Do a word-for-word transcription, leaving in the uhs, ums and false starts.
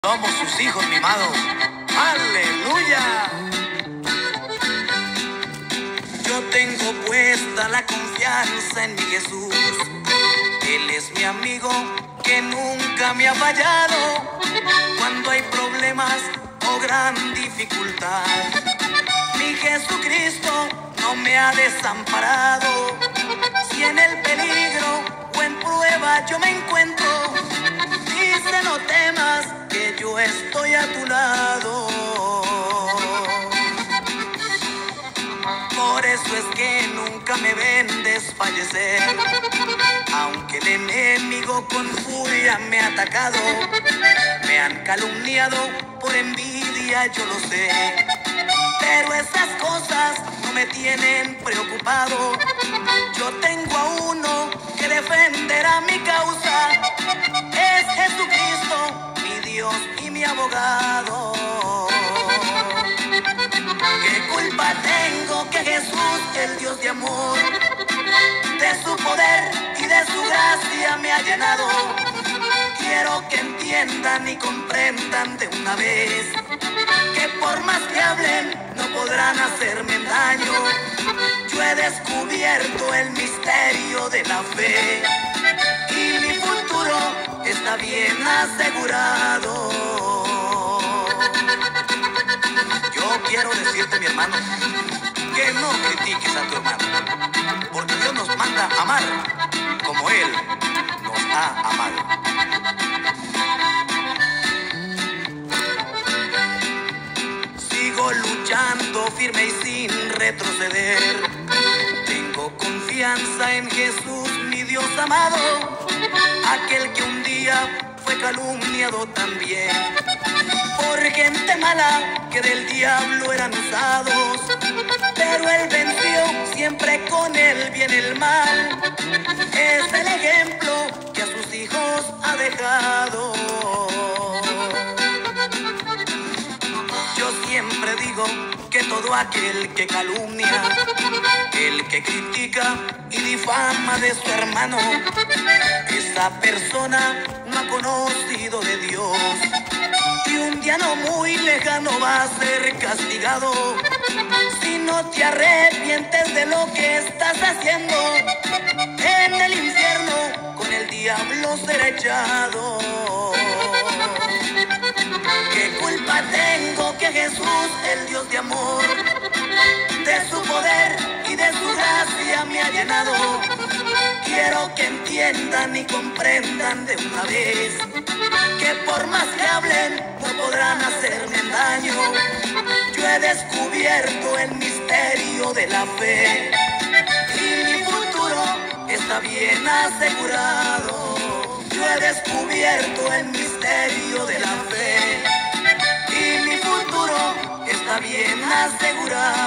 Somos sus hijos mimados. ¡Aleluya! Yo tengo puesta la confianza en mi Jesús. Él es mi amigo que nunca me ha fallado cuando hay problemas o gran dificultad. Mi Jesucristo no me ha desamparado. Si en el peligro o en prueba yo me encuentro, dice: no temas, que yo estoy a tu lado. Por eso es que nunca me ven desfallecer, aunque el enemigo con furia me ha atacado. Me han calumniado por envidia, yo lo sé, pero esas cosas no me tienen preocupado. Yo tengo a uno que defenderá mi causa. Es Jesucristo, mi Dios y mi abogado. ¿Qué culpa tengo que Jesús, el Dios de amor, de su poder y de su gracia me ha llenado? Quiero que entiendan y comprendan de una vez que por más que hablen no podrán hacerme daño. Yo he descubierto el misterio de la fe y mi futuro está bien asegurado. Yo quiero decirte, mi hermano, que no critiques a tu hermano, porque Dios nos manda a amar como Él nos ha amado. Sigo luchando firme y sin retroceder. Tengo confianza en Jesús, mi Dios amado, aquel que un día fue calumniado también por gente mala que del diablo eran usados, pero él venció siempre con el bien el mal. Es el ejemplo que a sus hijos ha dejado. Yo siempre digo que todo aquel que calumnia, el que critica y difama de su hermano, esa persona no ha conocido de Dios, y un día no muy lejano va a ser castigado. Si no te arrepientes de lo que estás haciendo, en el infierno con el diablo será echado. ¿Qué culpa tengo que Jesús, el Dios de amor, de su poder y de su gracia me ha llenado? Quiero que entiendan y comprendan de una vez que por más que hablen no podrán hacerme daño. Yo he descubierto el misterio de la fe y mi futuro está bien asegurado. Yo he descubierto el misterio de la fe y mi futuro está bien asegurado.